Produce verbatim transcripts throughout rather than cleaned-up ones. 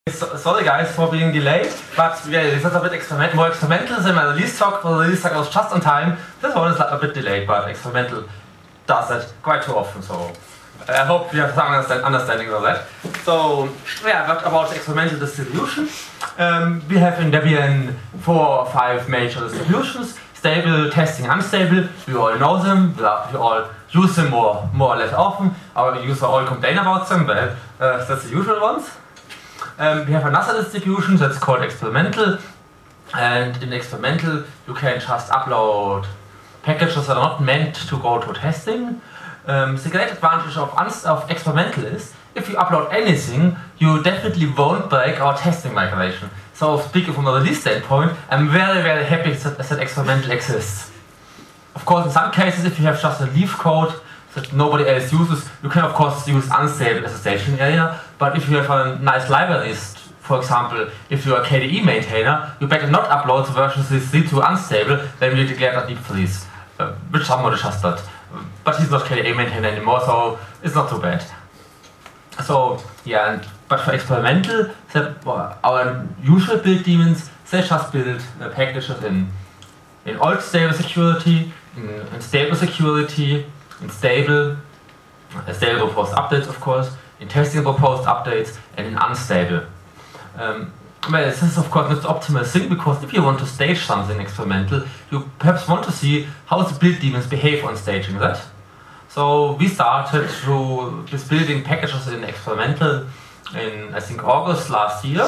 Sorry guys for being delayed, but yeah, this is a bit experiment, more experimental than my release talk. The release talk was just on time. This one is like a bit delayed, but experimental does that quite too often, so I hope you have some understand, understanding of that. So yeah, but about experimental distribution, um, we have in Debian four or five major distributions: stable, testing, unstable. We all know them, we all use them more, more or less often. Our users all complain about them, but uh, that's the usual ones. Um, we have another distribution that's called experimental, and in experimental you can just upload packages that are not meant to go to testing. Um, the great advantage of, of experimental is if you upload anything, you definitely won't break our testing migration. So speaking from a release standpoint, I'm very very happy that, that experimental exists. Of course, in some cases, if you have just a leaf code that nobody else uses, you can of course use unstable as a staging area, but if you have a nice library, for example, if you are a K D E maintainer, you better not upload the version three to unstable, then we declare that deep freeze, uh, which somebody just did. But he's not K D E maintainer anymore, so it's not too bad. So yeah, and, but for experimental, our usual build daemons, they just build uh, packages in, in old stable security, in, in stable security, in stable, uh, stable proposed updates of course, in testing proposed updates, and in unstable. Um, well, this is of course not the optimal thing, because if you want to stage something experimental, you perhaps want to see how the build daemons behave on staging that. So we started to, with building packages in experimental in I think August last year.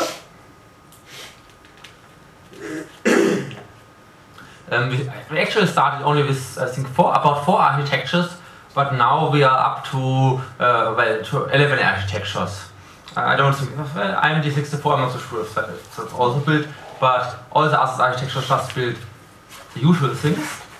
um, we, we actually started only with I think four, about four architectures. But now we are up to uh, well to eleven architectures. Uh, I don't think well, I M D sixty-four. I'm not so sure if that, if that's also built, but all the other architectures just build the usual things.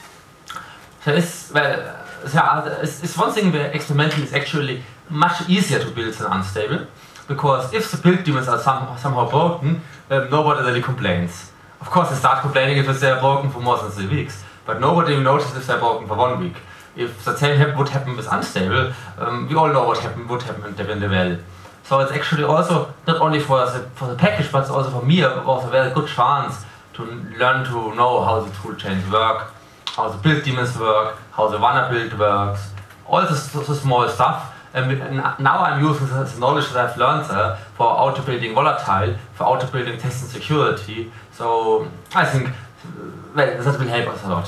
So it's well, yeah, it's, it's one thing where experimental is actually much easier to build than unstable, because if the build daemons are some, somehow broken, um, nobody really complains. Of course, they start complaining if they're broken for more than three weeks, but nobody notices if they're broken for one week. If the same would happen with unstable, um, we all know what happened, would happen in Debian Devel. So it's actually also not only for the, for the package, but it's also for me also a very good chance to learn to know how the tool chains work, how the build daemons work, how the Wanner build works, all this, this small stuff. And, we, and now I'm using this knowledge that I've learned uh, for auto-building volatile, for auto-building testing security. So I think well, that will help us a lot.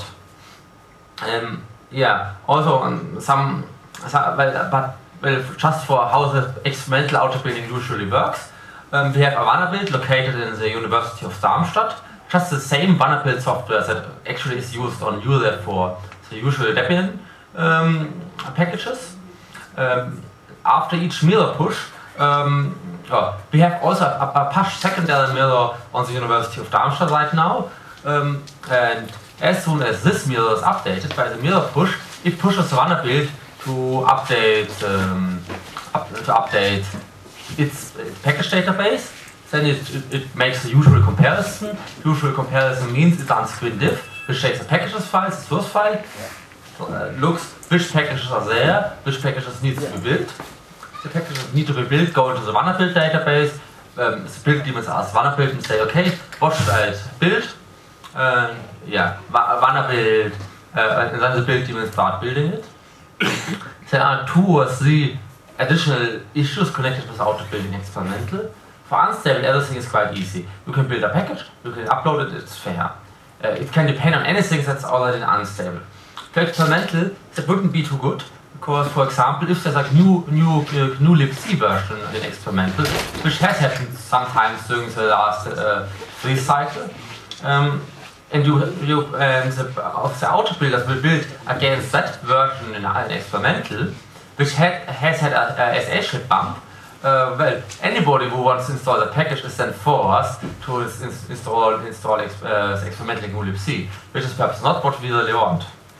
Um, Yeah, also um, some, some well, but well, just for how the experimental auto-building usually works, um, we have a Wanner build located in the University of Darmstadt, just the same Wanner build software that actually is used on U Z for the usual Debian um, packages. Um, after each mirror push, um, oh, we have also a, a push secondary mirror on the University of Darmstadt right now, um, and as soon as this mirror is updated by the mirror push, it pushes the Wanner build to update um, up, to update its, its package database. Then it, it, it makes the usual comparison. Usual comparison means it runs screendiff, which takes the packages file, the source file, uh, looks which packages are there, which packages need to be built. The packages need to be built, go into the Wanner build database. Um, the build daemons ask Wanner build and say, okay, what should I build? Um, yeah, Wanner build, uh, and then the build daemons start building it. There are two or three additional issues connected with auto-building experimental. For unstable, everything is quite easy. You can build a package, you can upload it, it's fair. Uh, it can depend on anything that's already unstable. For experimental, that wouldn't be too good, because, for example, if there's a new new uh, new libc version in experimental, which has happened sometimes during the last uh, release cycle, um, and you, you and the, of the auto builders will build against that version in an experimental, which had, has had a, a S H hit bump. Uh, well, anybody who wants to install the package is then forced to ins install install ex uh, experimental new libc, which is perhaps not what we really want.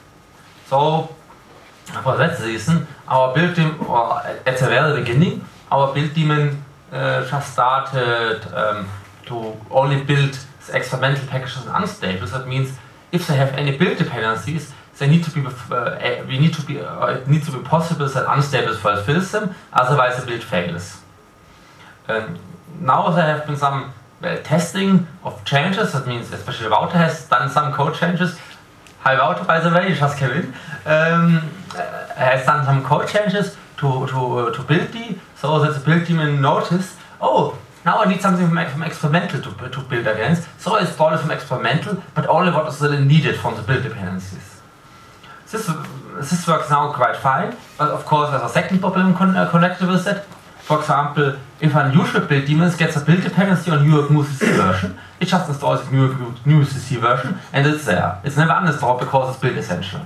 So, for that reason, our build daemon, or at the very beginning, our build daemon uh, just started um, to only build experimental packages in unstable. That means if they have any build dependencies, they need to be uh, we need to be uh, it needs to be possible that unstable fulfills them, otherwise the build fails. Um, now there have been some well, testing of changes. That means especially Wouter has done some code changes. Hi Wouter, by the way, just came in. Um, has done some code changes to to uh, to build D, so that the build daemon noticed, oh, now I need something from, from experimental to, to build against. So I install it from experimental, but only what is really needed from the build dependencies. This this works now quite fine, but of course there's a second problem con uh, connected with it. For example, if an usual build daemon gets a build dependency on Newark New C C version, it just installs the Newark New C C version and it's there. It's never uninstalled because it's build essential.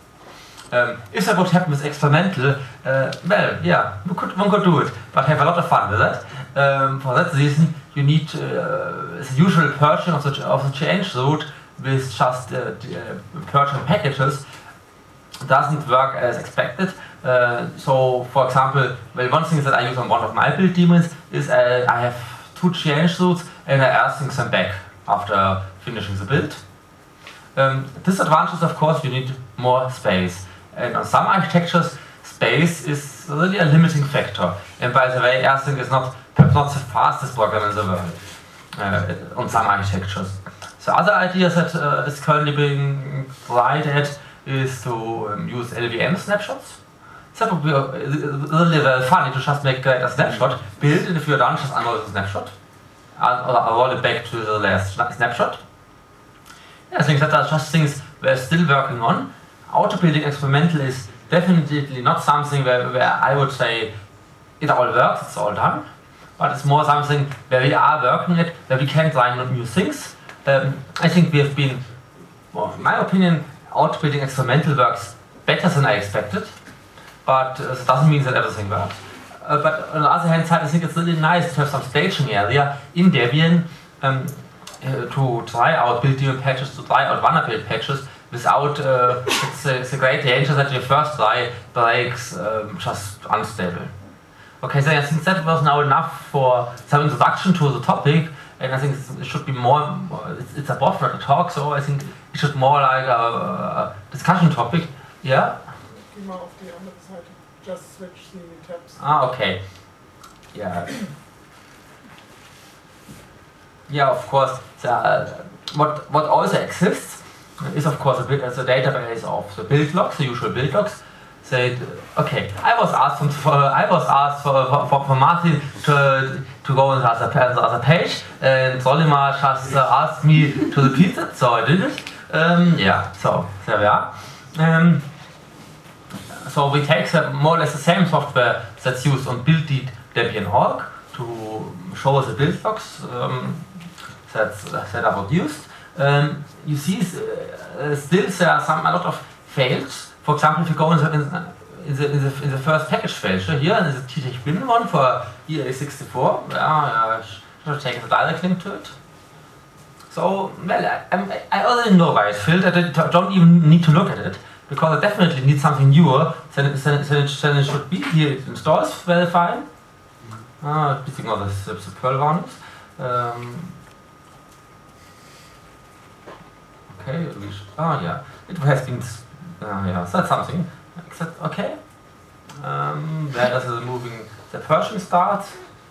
Um, if that would happen with experimental, uh, well, yeah, we could, one could do it, but have a lot of fun with it. Um, for that reason, you need uh, the usual purging of the, of the change root with just uh, uh, purging packages doesn't work as expected. Uh, so, for example, well, one thing that I use on one of my build daemons is uh, I have two change roots and I async them back after finishing the build. Um, disadvantage is, of course, you need more space. And on some architectures, space is really a limiting factor. And by the way, async is not perhaps not the fastest program in the world uh, on some architectures. So other ideas that uh, is currently being tried at is to um, use L V M snapshots. That would be uh, really very funny to just make uh, a snapshot, build it if you're done, just unroll the snapshot, uh, or roll it back to the last snapshot. Yeah, I think that are just things we're still working on. Auto-building experimental is definitely not something where, where I would say it all works, it's all done, but it's more something where we are working it, where we can try new things. Um, I think we have been, well, in my opinion, auto-building experimental works better than I expected, but uh, that doesn't mean that everything works. Uh, but on the other hand side, I think it's really nice to have some staging area in Debian um, uh, to try out build daemon patches, to try out Wanner build patches, without uh, it's, a, it's a great danger that your first try breaks um, just unstable. Okay, so I think that was now enough for some introduction to the topic, and I think it should be more, it's, it's above a talk, so I think it should more like a, a discussion topic. Yeah? Geh mal auf die andere Seite. Just switch the tabs. Ah, okay. Yeah. Yeah, of course. The, uh, what, what also exists is of course a bit as a database of the build logs, the usual build logs. Said, okay, I was asked for, I was asked for, for, for Martin to, to go on the other, the other page, and Solimar just uh, asked me to repeat it, so I did it. Um, yeah, so there we are. Um, so we take the, more or less the same software that's used on build Debian dot org to show the build logs um, that's, that are produced. Um, you see, uh, still there are some a lot of fails. For example, if you go in the, in the, in the, in the first package fail, so here is the T T bin one for E A sixty-four. Yeah, I should have taken the direct link to it. So, well, I, I already know why it's filled. I don't even need to look at it because I definitely need something newer than it, than, than it, than it should be. Here it installs very fine. Ah, speaking of the, the Perl ones. Um, Okay, oh yeah, it has been, uh, yeah, so that's something. Except, okay, um, where is the moving, the Persian start?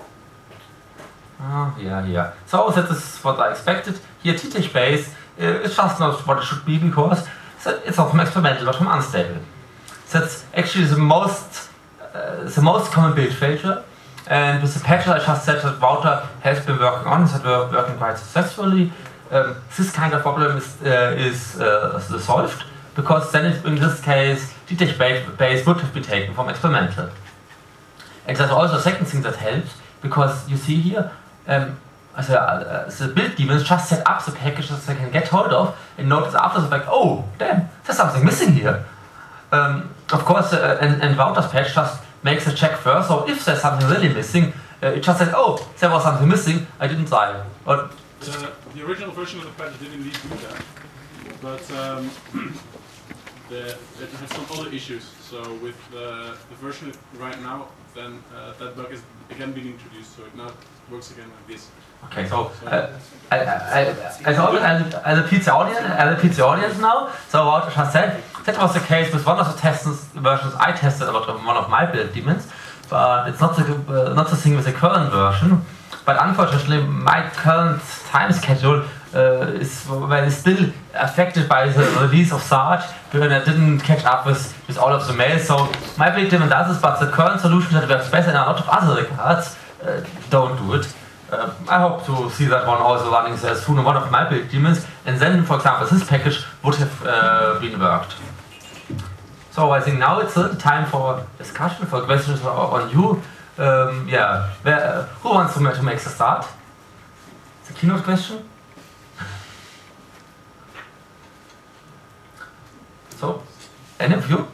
Oh, yeah, yeah. So that is what I expected. Here, T T base, uh, it's just not what it should be because it's not from experimental, but from unstable. That's actually the most, uh, the most common build failure. And with the patches I just said that Wouter has been working on, that we're working quite successfully. Um, this kind of problem is, uh, is uh, solved because then it, in this case T T base would have been taken from experimental. And there's also a second thing that helps because you see here um, so, uh, the build daemons just set up the packages they can get hold of and notice after the fact, oh damn, there's something missing here. Um, of course, uh, and, and Wouter's patch just makes a check first, so if there's something really missing, uh, it just says, oh, there was something missing, I didn't try. Or, The, the original version of the patch did indeed do that, but um, the, it has some other issues. So with the, the version right now, then uh, that bug is again being introduced, so it now works again like this. Okay, so uh, I, I, I, always, I, I repeat the audience, I repeat the audience now. So what I just said, that was the case with one of the tests versions I tested about one of my build daemons, but it's not the uh, not the thing with the current version. but unfortunately my current time schedule uh, is well, is still affected by the release of Sarge, because I didn't catch up with, with all of the mails. So my big demon does this, but the current solution that works better in a lot of other regards uh, don't do it. Uh, I hope to see that one also running there soon on one of my big demons, and then, for example, this package would have uh, been worked. So I think now it's the time for discussion, for questions on you. Um, yeah, Where, uh, who wants to, to make the start? It's a keynote question. So, any of you?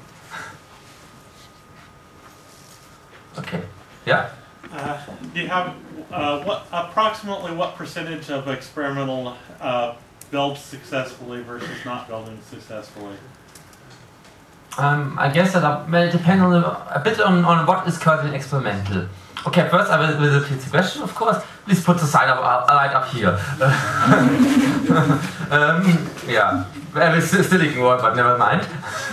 Okay, yeah. Uh, do you have uh, what approximately what percentage of experimental uh, builds successfully versus not building successfully? Um, I guess that uh, well, it depends on the, a bit on, on what is currently experimental. Okay, first I will, will repeat the question, of course. Please put the slide up, uh, right up here. um, yeah, I will still, still ignore it, but never mind.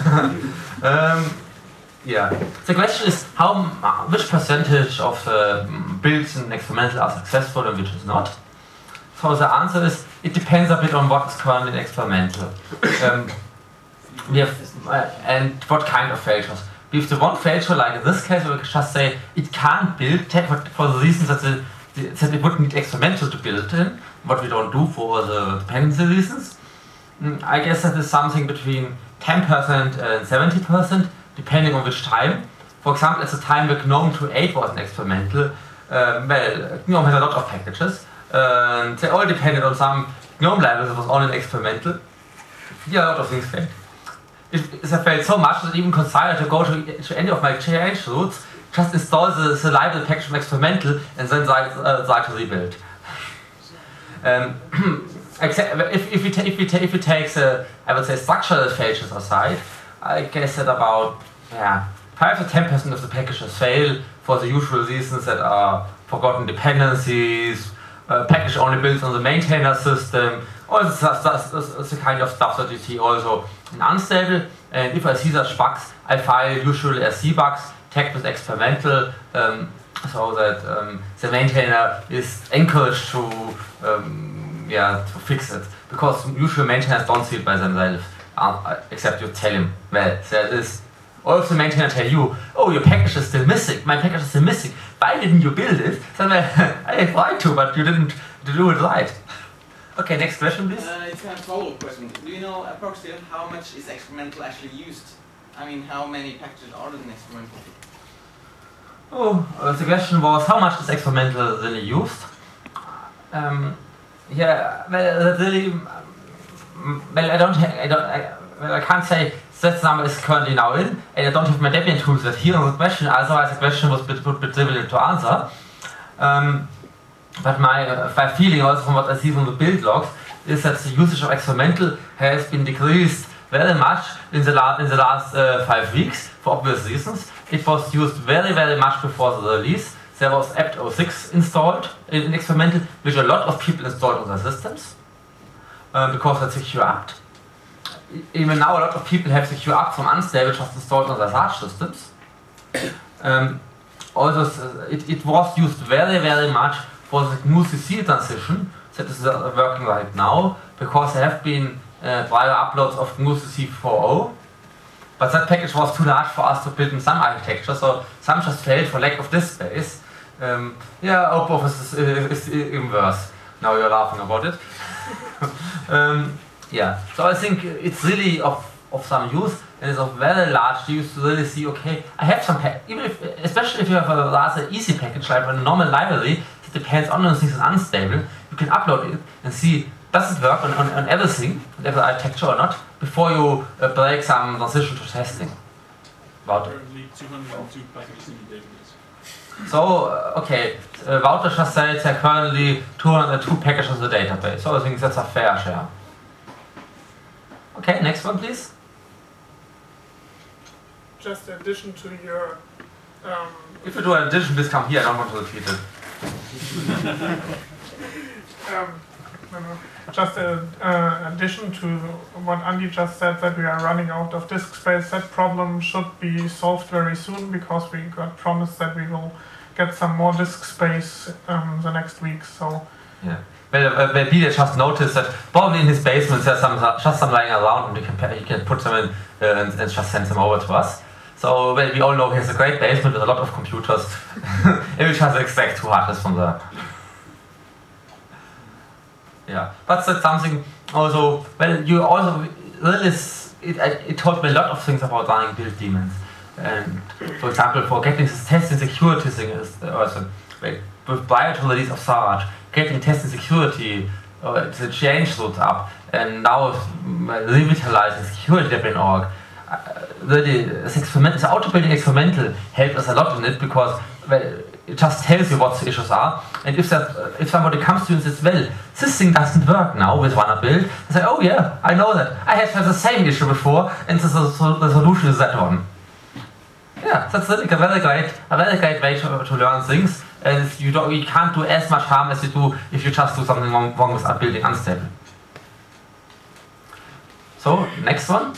um, yeah, the question is how, which percentage of the builds in experimental are successful and which is not. So the answer is it depends a bit on what is currently experimental. Um, we have uh, and what kind of failures. We have the one failure, like in this case, where we can just say it can't build for the reasons that, the, the, that it would need experimental to build in, what we don't do for the dependency reasons. Mm, I guess that is something between ten percent and seventy percent, depending on which time. For example, at the time where GNOME two point eight was an experimental, um, well, GNOME has a lot of packages, and they all depended on some GNOME libraries that was all an experimental. Yeah, a lot of things failed. It, it failed so much that I even considered to go to, to any of my change routes, just install the, the library package from experimental, and then try, uh, try to rebuild. Um, except if, if, we ta if, we ta if we take the, I would say, structural failures aside, I guess that about yeah, five to ten percent of the packages fail for the usual reasons that are forgotten dependencies, uh, package only built on the maintainer system, all this, this, this, this the kind of stuff that you see also in unstable. And if I see such bugs, I file usually as C bugs tagged with experimental, um, so that um, the maintainer is encouraged to um, yeah to fix it, because usually maintainers don't see it by themselves, uh, except you tell him, well, there is. Or if the maintainer tell you, oh, your package is still missing, my package is still missing, why didn't you build it? Then well, I tried to, but you didn't do it right. Okay, next question, please. Uh, it's kind of a follow-up question. Do you know approximately how much is experimental actually used? I mean, how many packages are in experimental? Oh, uh, the question was how much is experimental really used? Um, yeah, well, really, um, well, I don't, I don't, I, well, I can't say that number is currently now in, and I don't have my Debian tools that here on the question. Otherwise, the question was a bit, bit, bit difficult to answer. Um, But my, uh, my feeling also from what I see from the build logs is that the usage of experimental has been decreased very much in the, la in the last uh, five weeks for obvious reasons. It was used very very much before the release. There was apt oh six installed in, in experimental, which a lot of people installed on their systems uh, because that's secure apt. Even now a lot of people have secure apt from unstable just installed on their Sarge systems. Um, also it, it was used very very much for the G N U C C transition that is uh, working right now, because there have been uh, prior uploads of G N U C C four point oh, but that package was too large for us to build in some architecture, so some just failed for lack of disk space. Um, yeah, OpenOffice is, is even worse. Now you're laughing about it. um, yeah, so I think it's really of, of some use, and it's of very large use to really see, okay, I have some, even if, especially if you have a rather easy package like a normal library, depends on things that's unstable, you can upload it and see does it work on, on, on everything, on every architecture or not, before you uh, break some transition to testing. About Currently two hundred two packages in the database. So, uh, okay, uh, Wouter just said there are currently two hundred two packages in the database, so I think that's a fair share. Okay, next one please. Just in addition to your... Um, if you do an addition, please come here, I don't want to repeat it. um, no, no. Just in uh, addition to what Andy just said, that we are running out of disk space, that problem should be solved very soon, because we got promised that we will get some more disk space um, the next week. So yeah. Well, uh, well, Peter just noticed that probably in his basement there's some just some lying around, and he can he can put them in uh, and, and just send them over to us. So well, we all know he has a great basement with a lot of computers. And we just extract two hard disks from there. Yeah, but that's something also. Well, you also really it, it taught me a lot of things about running build daemons. And for example, for getting this test and security thing is also well, with prior to the release of Sarge, getting test and security, uh, the change root up, and now uh, revitalizing security org. Uh, really, this experiment, the auto-building experimental helped us a lot in it because well, it just tells you what the issues are, and if that, uh, if somebody comes to you and says, well, this thing doesn't work now with Runner build, they say, oh yeah, I know that. I had had the same issue before, and the, the, the solution is that one. Yeah, that's really a very great, a very great way to, to learn things, and you don't, you can't do as much harm as you do if you just do something wrong, wrong with building unstable. So, next one.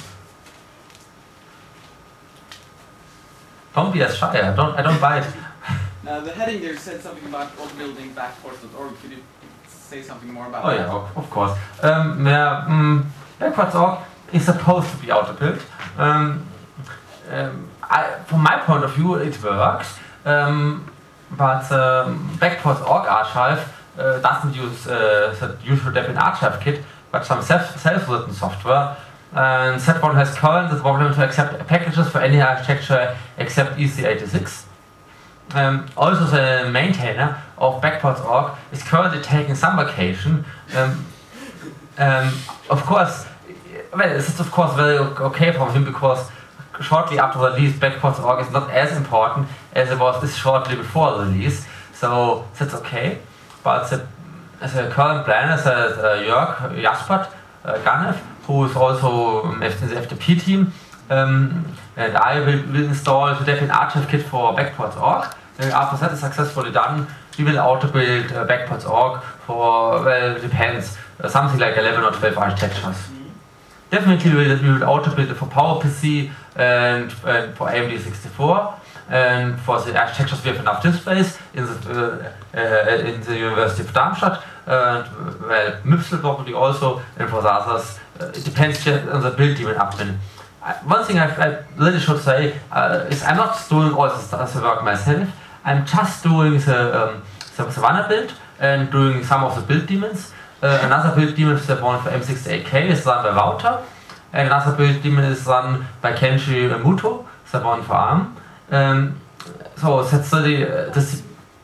Don't be as shy. I don't. I don't buy it. Now the heading there said something about auto-building backports dot org. Could you say something more about oh, that? Oh yeah, of, of course. Um, yeah, um, backports dot org is supposed to be auto-built. Um, um, I, from my point of view, it works. Um, but um, backports dot org archive uh, doesn't use uh, the usual Debian archive kit, but some self self-written software. And that one has currently the problem to accept packages for any architecture except E C eighty-six. Um, also, the maintainer of backports dot org is currently taking some vacation. Um, um, of course, well, this is of course very okay for him because shortly after the release, backports dot org is not as important as it was this shortly before the release. So that's okay. But the, the current plan is that uh, Jörg Jaspert uh, Ganev, who is also um, in the F T P team, um, and I will, will install the Debian archive kit for backports dot org. And after that is successfully done, we will auto-build uh, backports dot org for, well, depends, uh, something like eleven or twelve architectures. Definitely we will, we will auto-build it for PowerPC and, and for A M D sixty-four, and for the architectures we have enough displays in the, uh, uh, in the University of Darmstadt, and well, MIPSL probably also, and for the others, uh, it depends on the build daemon admin. Uh, one thing I, I really should say uh, is I'm not doing all the, the work myself. I'm just doing the, um, the, the runner build and doing some of the build daemons. Uh, another build daemon is the one for M sixty-eight K is run by Wouter, and another build daemon is run by Kenji Muto, the one for ARM. Um, so that's really uh, this.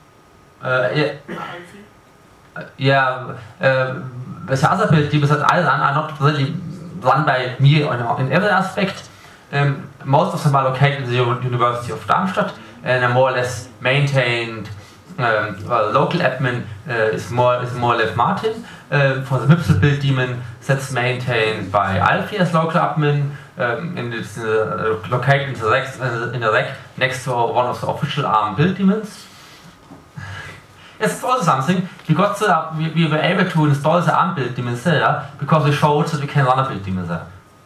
Uh, yeah, uh, yeah uh, the other build daemons that I run are not really run by me in every aspect. Um, most of them are located in the University of Darmstadt and are more or less maintained. Um, well, local admin uh, is more is more or less Martin. Uh, for the MIPSL build daemon, that's maintained by Alfie as local admin, um, and it's uh, located in the, rack, uh, in the rack next to one of the official ARM build daemons. Yes, it's also something. We got the, we, we were able to install the ARM build daemon there because we showed that we can run a build daemon there.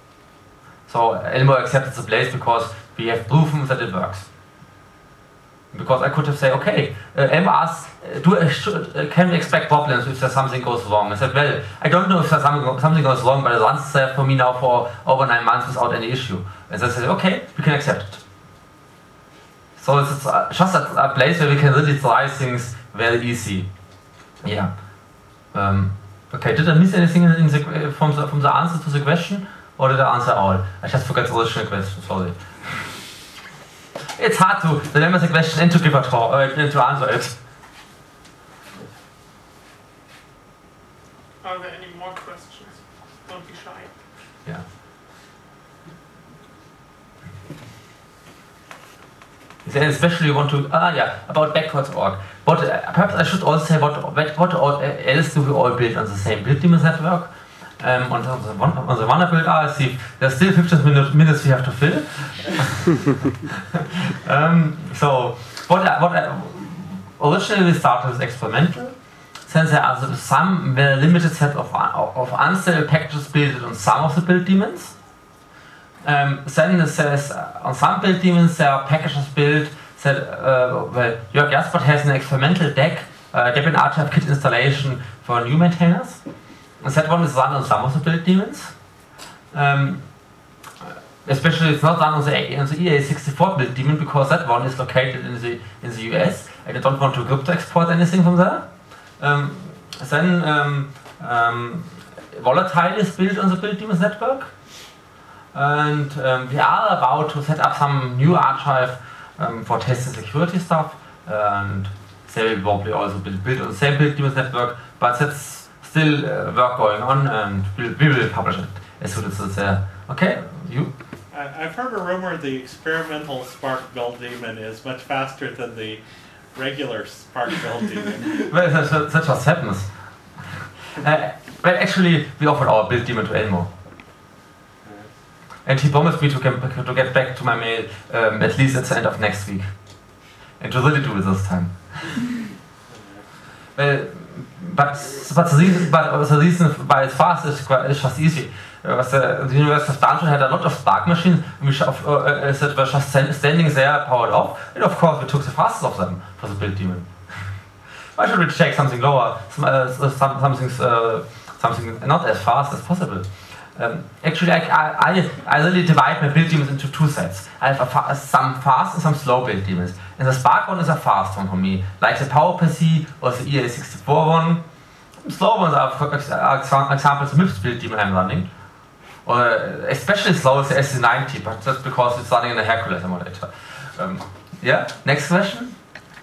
So Elmo accepted the place because we have proven that it works. Because I could have said, okay, uh, Elmo asked, uh, do I should, uh, can we expect problems if there's something goes wrong? I said, well, I don't know if there's something, something goes wrong, but it runs there for me now for over nine months without any issue. And they said, okay, we can accept it. So it's uh, just a, a place where we can really try things very easy. Yeah. Um, okay, did I miss anything in the, from, the, from the answer to the question? Or did I answer all? I just forgot the original question, sorry. It's hard to remember the question and to give a talk, uh, and to answer it. Are there any more questions? Don't be shy. Yeah. Then especially want to, ah yeah, about backports dot org. But uh, perhaps I should also say what, what, what else do we all build on the same build daemon network? Um, on, the one, on the runner build, ah, I see, there's still fifteen minutes we have to fill. um, so, what, what originally we started with experimental. Then there are some very limited set of, of unstable packages built on some of the build daemons. Um, then it says uh, on some build daemons there are packages built said, uh, well, Jörg Jaspert has an experimental deck, uh, Debian Archive Kit installation for new maintainers. And that one is run on some of the build daemons. Um, especially it's not run on the, on the E A sixty-four build daemon because that one is located in the in the U S and I don't want to crypto export anything from there. Um, then um, um, Volatile is built on the build daemons network. And um, we are about to set up some new archive um, for testing security stuff, and they will probably also be built on the same build daemons network, but that's still uh, work going on, and we'll, we will publish it as soon as it's there. Okay, you? I- I've heard a rumor the experimental Spark build daemon is much faster than the regular Spark build daemon. Well, that, that, that just happens. Uh, well, actually, we offered our build daemon to Elmo. And he promised me to get, to get back to my mail um, at least at the end of next week. And to really do it this time. Well, but, but, the reason, but the reason why it's fast is, is just easy. Uh, the, the University of Darmstadt had a lot of Spark machines which uh, uh, that were just standing there, powered off. And of course we took the fastest of them for the build daemon. Why should we check something lower, some, uh, some, something, uh, something not as fast as possible? Um, actually, I, I, I really divide my build daemons into two sets. I have a fa some fast and some slow build daemons. And the Spark one is a fast one for me, like the PowerPC or the E A sixty-four one. Slow ones are, for example, the MIPS build daemon I'm running. Or especially slow is the S C ninety, but that's because it's running in a Hercules emulator. Um, yeah, next question?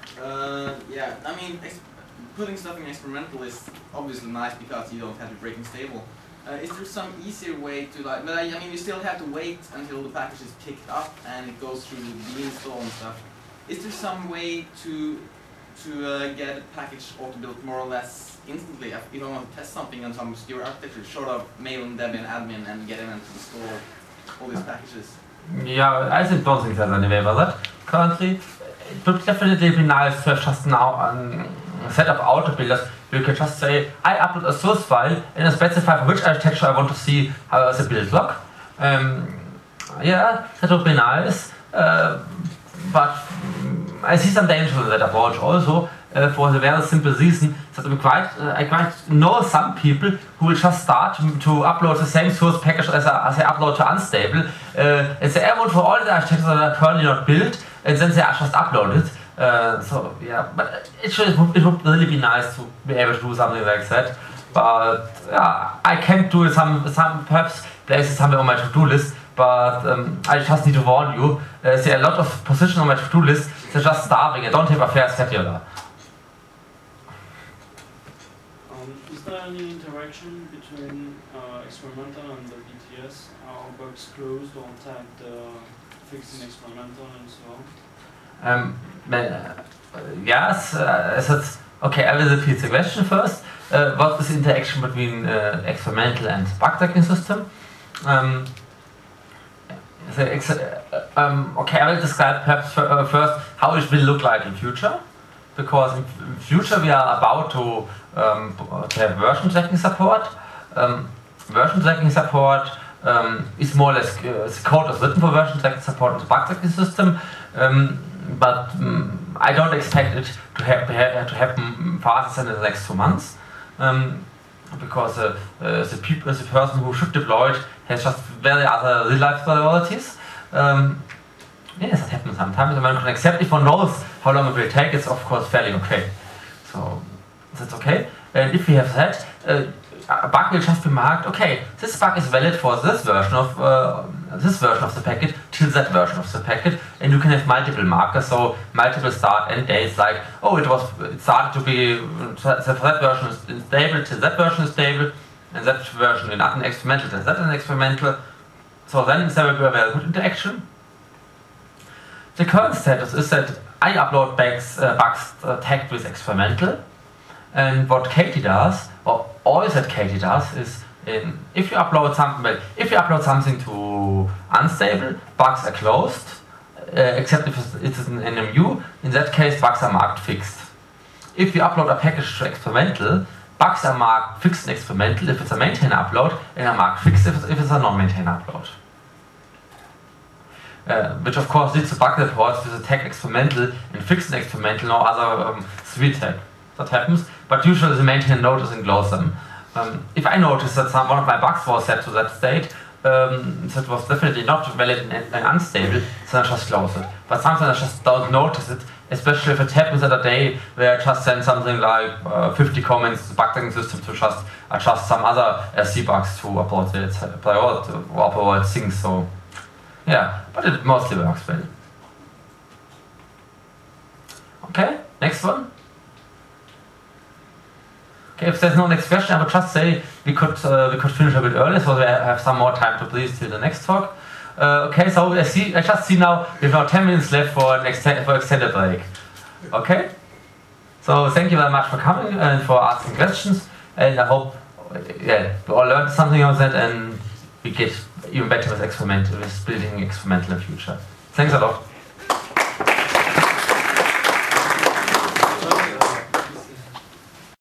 Uh, yeah, I mean, putting stuff in experimental is obviously nice because you don't have to breaking stable. Uh, is there some easier way to like, but I, I mean you still have to wait until the package is picked up and it goes through the install and stuff. Is there some way to to uh, get a package auto-built more or less instantly? If you don't want to test something on some obscure architecture, short of mailing Debian admin and getting them to install all these packages? Yeah, I think don't think there's any way about that currently. It would definitely be nice to have just now um, a set of auto builders. You can just say, I upload a source file and I specify for which architecture I want to see how as a build log. Um, yeah, that would be nice, uh, but um, I see some danger in that approach also, uh, for the very simple reason that I quite, uh, I quite know some people who will just start to, to upload the same source package as, I, as they upload to Unstable, uh, and say I want for all the architectures that are currently not built, and then they are just uploaded. Uh, so yeah, but it should it would really be nice to be able to do something like that. But yeah, I can't do it some some perhaps places somewhere on my to-do list. But um, I just need to warn you. Uh, there are a lot of positions on my to-do list. They're just starving. I don't have a fair scheduler. Um, is there any interaction between uh, experimental and the B T S? Are bugs closed or tagged uh, fixed in experimental and so on? Um, uh, yes, uh, it's, okay, I will repeat the question first. Uh, what is the interaction between uh, experimental and bug tracking system? Um, the ex uh, um, okay, I will describe perhaps uh, first how it will look like in future, because in future we are about to, um, to have version tracking support. Um, version tracking support um, is more or less uh, the code is written for version tracking support in the bug tracking system. Um, But um, I don't expect it to, ha ha to happen faster than in the next two months, um, because uh, uh, the, people, the person who should deploy it has just very other real-life priorities. Um, yes, that happens sometimes, and one can accept if one knows how long it will take. It's of course fairly okay. So that's okay. And if we have that, uh, a bug will just be marked. Okay, this bug is valid for this version of uh, this version of the packet till that version of the packet, and you can have multiple markers, so multiple start end dates. Like, oh, it was it started to be that, that version is stable till that version is stable, and that version in an experimental till that an experimental. So then there will be a very good interaction. The current status is that I upload bugs, uh, bugs uh, tagged with experimental, and what Katie does, or all that Katie does, is in, if you upload something, well, if you upload something to Unstable, bugs are closed, uh, except if it's, it's an N M U. In that case, bugs are marked fixed. If you upload a package to experimental, bugs are marked fixed in experimental if it's a maintainer upload, and are marked fixed if it's, if it's a non-maintainer upload. uh, which of course leads to bug reports with attack experimental and fixed experimental or other um, three tag. That happens, but usually the maintainer notices and close them. Um, if I notice that some one of my bugs was set to that state, um, that was definitely not valid and, and unstable, then I just close it. But sometimes I just don't notice it, especially if it happens at a day where I just send something like uh, fifty comments to the bug tagging system to just adjust some other S C bugs to upload it, priority or upload things. So yeah, but it mostly works well. Okay, next one. Okay, if there's no next question, I would just say we could uh, we could finish a bit earlier, so we have some more time to please till the next talk. Uh, okay, so I see. I just see now we have now ten minutes left for an extended for extended break. Okay, so thank you very much for coming and for asking questions, and I hope yeah we all learned something on that and we get even better with experimental with building experimental in the future. Thanks a lot.